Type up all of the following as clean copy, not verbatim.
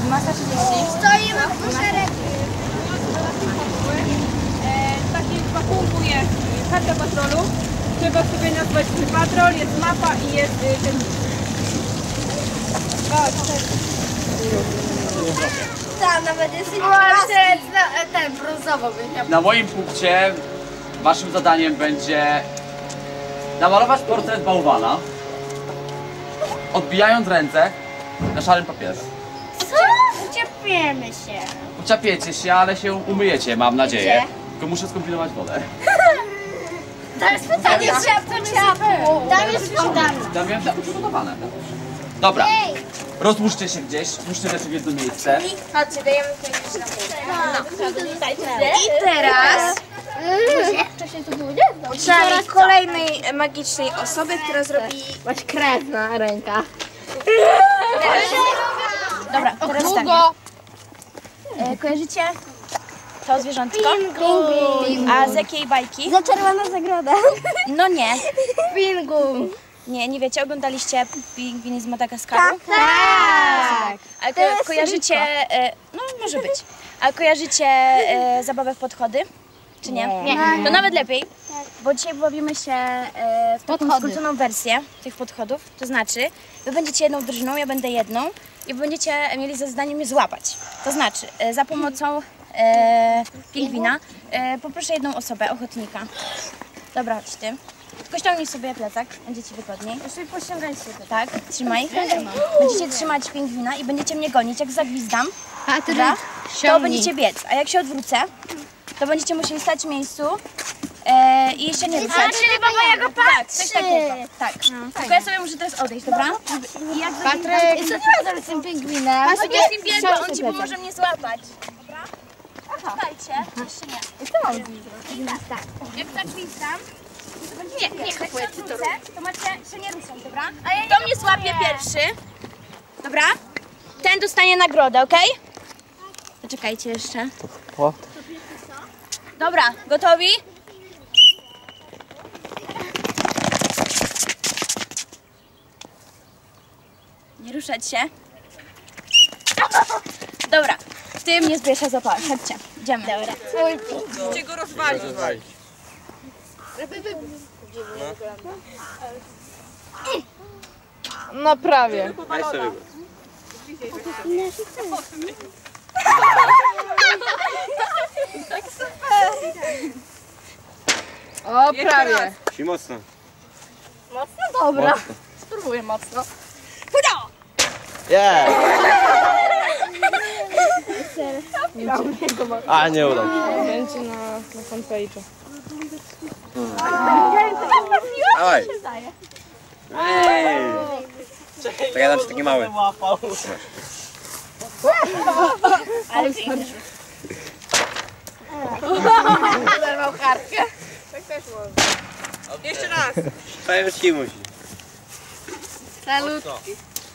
Masa 30. Stoimy w szeregu. W takim pakunku jest karta patrolu. Trzeba sobie nazwać patrol, jest mapa i jest ten... Tam nawet jest ten brązowo będzie. Na moim punkcie waszym zadaniem będzie namalować portret bałwana, odbijając ręce na szarym papierze. Co? Uczepiemy się. Uczapiecie się, ale się umyjecie, mam nadzieję. Tylko muszę skombinować wodę. Tam jest pytanie, ciapu. Tam jest woda. Tam miałem tak przygotowane. Dobra, rozłóżcie się gdzieś, złóżcie rzeczy w jedno miejsce. Chodźcie, dajemy to I teraz... Wcześniej to było uczymy kolejnej magicznej osoby, która zrobi... Masz krew na rękach. Dobra, teraz tak. Kojarzycie to zwierzątko? A z jakiej bajki? Za czerwona zagroda. No nie. Pingu. Nie wiecie, oglądaliście Pingwiny z Madagaskaru? Tak. A kojarzycie... no może być. A kojarzycie zabawę w podchody? Czy nie? Nie. To nawet lepiej, bo dzisiaj bawimy się w taką skróconą wersję tych podchodów. To znaczy, wy będziecie jedną drużyną, ja będę jedną i będziecie mieli za zadanie mnie złapać. To znaczy, za pomocą pingwina poproszę jedną osobę, ochotnika. Dobra, chodź ty. Tylko ściągnij sobie plecak, będzie ci wygodniej. Jeszcze pościągaj się. Tak, trzymaj. Będziecie trzymać pingwina i będziecie mnie gonić, jak zagwizdam. Dobra? To będziecie biec, a jak się odwrócę, to będziecie musieli stać w miejscu i się nie ruszać. Czyli baba jego patrzy. Tak, coś takiego. Tak. Tylko ja sobie muszę teraz odejść, dobra? I jak Patryk. Co ty masz zrobić z tym pingwinem? on jest biegł, on ci pomoże mnie złapać. Dobra? Słuchajcie, jeszcze nie. Co mam zrobić? Tak. Jak zagwizdam, nie, jak się odwrócę, to macie się nie ruszać, dobra? Kto mnie złapie pierwszy? Dobra? Ten dostanie nagrodę, okej? Poczekajcie jeszcze. Dobra, gotowi? Nie ruszać się. Dobra, ty mnie zbierz, a zapałeś. Chodźcie, idziemy. Dobra. Chcecie go rozwalić. No prawie. Daj sobie. O, prawie. Ci mocno. Mocno? Dobra. Spróbuję mocno. Yeah. A, nie uda się. Będzie na fanpage'u. Dawaj. Ej. To ja dam ci taki mały. Ale zerwał kartkę. Tak też można. Jeszcze raz. Powiem ci musi. Salutki.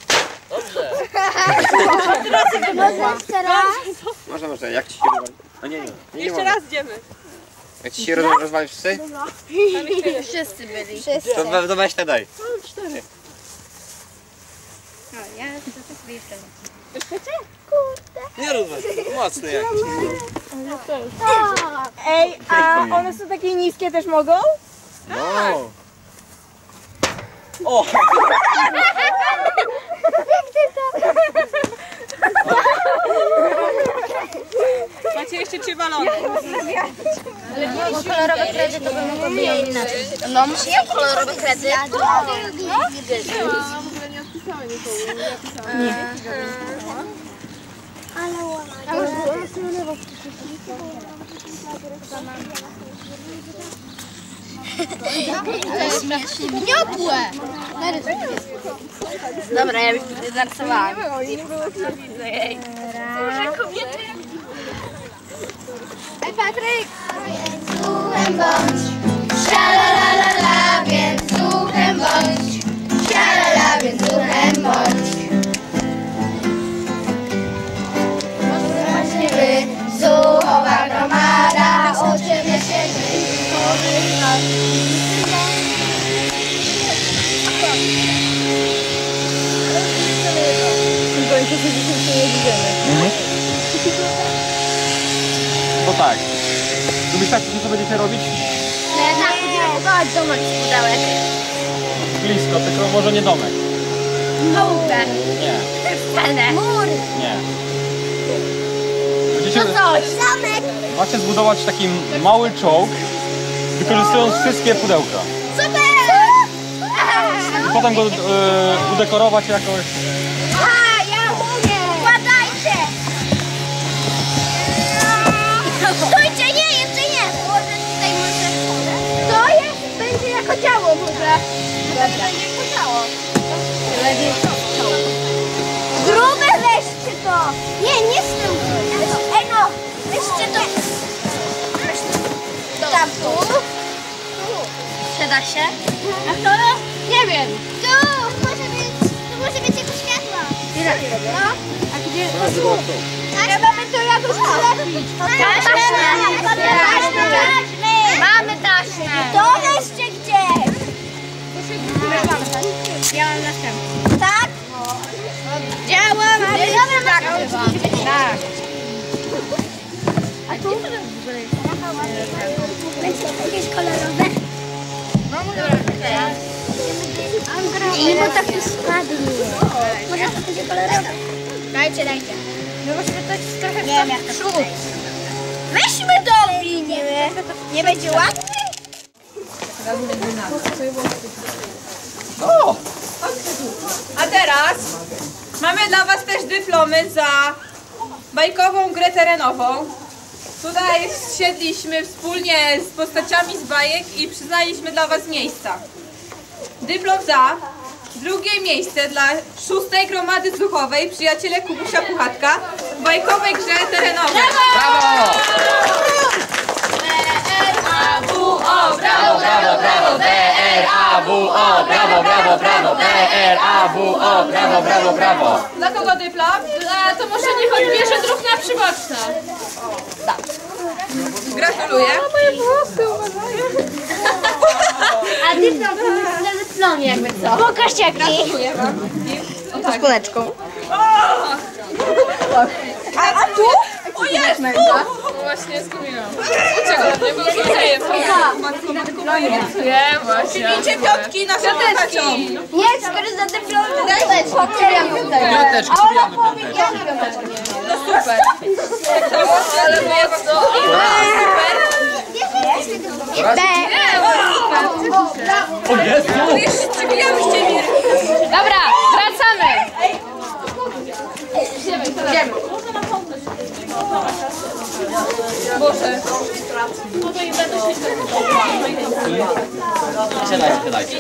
Można. Jak ci się rozwali? No nie. Jeszcze raz idziemy. Jak ci się rozwali wszyscy? Wszyscy byli. To weź te daj. Nie rozwal, mocny jakiś. Ej, a one są takie niskie też mogą? No. O! Macie jeszcze 3 balony. Bo kolorowe kredy to by mogło być inaczej. No, musi jak kolorowe kredy? Gniotłe! Dobra, ja już tutaj narysowałam. Ej, Patryk! Duchem bądź, szalalala, więc duchem bądź, szalalala, więc duchem bądź. Właśnie wy, zuchowa gromada, uczymy się Tylko jeszcze się dzisiaj nie widzimy. umiecie robić? Tak, będziemy budować domek z pudełek. Blisko, tylko może nie domek. Chałupę. Nie, Scenę. Mur. nie. Będziecie, Coś. Zamek. macie zbudować taki mały czołg, wykorzystując wszystkie pudełka. Super. I potem go udekorować jakoś. A, ja umiem. Wkładajcie. Stójcie, nie, jeszcze nie. Może tutaj może. To jest, będzie jako ciało może. Będzie jako ciało. Grube weźcie to. Nie z tym. Ej no, weźcie to. Tam tu. Przyda się. A to? Nie wiem. Tu może być jako światło. No. A gdzie? Trzeba by to jakoś zrobić. Taśmę. Mamy taśmę. To weźcie gdzieś. Ja mam następny. Tak? Działa, mamy. Tak. A tu? Będzie jakieś kolorowe? I bo tak tu spadnie. Może to będzie kolorowe? Dajcie. No musimy to trochę w przód. Weźmy to winimy. Nie będzie łatwiej? O! A teraz mamy dla Was też dyplomy za bajkową grę terenową. Tutaj siedliśmy wspólnie z postaciami z bajek i przyznaliśmy dla Was miejsca. Dyplom za drugie miejsce dla 6. Gromady Zuchowej Przyjaciele Kubusia Puchatka w bajkowej grze terenowej. Brawo! B-R-A-W-O, brawo, brawo, brawo, B-R-A-W-O, brawo, brawo, brawo, B-R-A-W-O, brawo, brawo, brawo. Dla kogo dyplom? To może niech odbierze druhna przyboczna. Tak. Gratuluję. Moje włosy, A dyplom to jest na dyplomie jakby co? Pokaż jaki. Gratuluję Wam. Z kuleczką. A tu? O jest! Właśnie zgubiłam. Uciekł od mnie, bo już nie matko, Przyjmijcie piątki naszym postaciom. Nie, skoro za dyplom to dajcie. Piąteczki, przybijamy piąteczki. No super. Ale mocno. O Jezu! Jeszcze przybijałyście mnie. Dobra, wracamy. Idziemy. Boże. Siadajcie.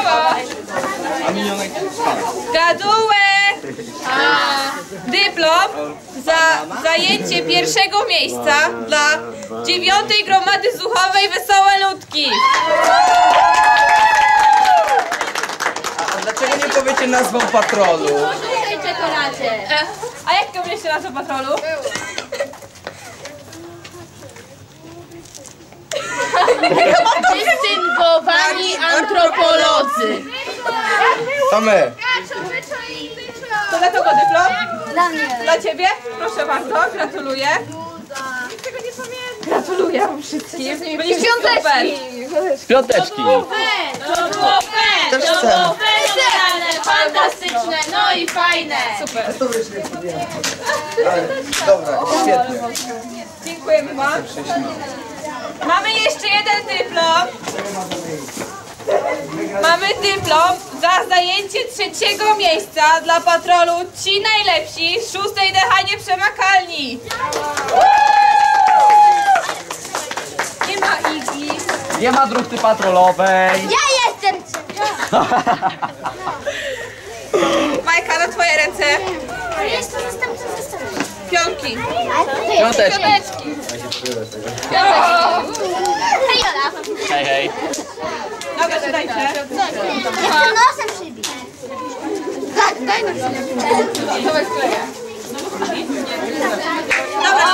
Gadułę! Dyplom za zajęcie pierwszego miejsca dla 9. Gromady Zuchowej Wesołe Ludki. A dlaczego nie powiecie nazwą patrolu? A jak komuś nazwę patrolu? Dystyngowani antropolodzy. To my. To dla kogo dyplom? Dla mnie. Dla Ciebie? Proszę bardzo, gratuluję. Nikt tego nie pamięta. Gratuluję wam wszystkim. Byliście super. Piąteczki. Też chcę. Fantastyczne, no i fajne. Super. Dobra, świetnie. Dziękujemy Wam. Mamy jeszcze jeden dyplom. Mamy dyplom za zajęcie 3. miejsca dla patrolu Ci Najlepsi 6. DH Nieprzemakalni. Nie ma Igi. Nie ma druty patrolowej. Ja jestem. Majka, na Twoje ręce. Jestem. Pionki. Piąteczki. Hej Jola. Hej, hej. Dobra, siadajcie. Jestem nosem przybić. Daj nam Dawaj skleję. Dobra,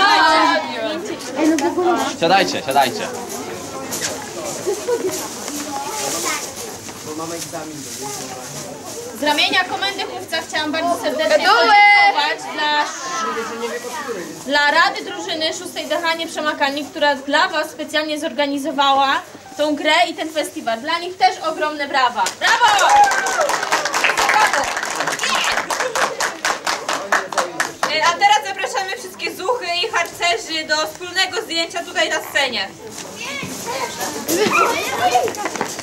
siadajcie. Siadajcie. Z ramienia Komendy Chówca chciałam bardzo serdecznie podziękować dla Rady Drużyny 6. DH Nieprzemakalni, która dla Was specjalnie zorganizowała tą grę i ten festiwal. Dla nich też ogromne brawa. Brawo! Brawo! A teraz zapraszamy wszystkie zuchy i harcerzy do wspólnego zdjęcia tutaj na scenie.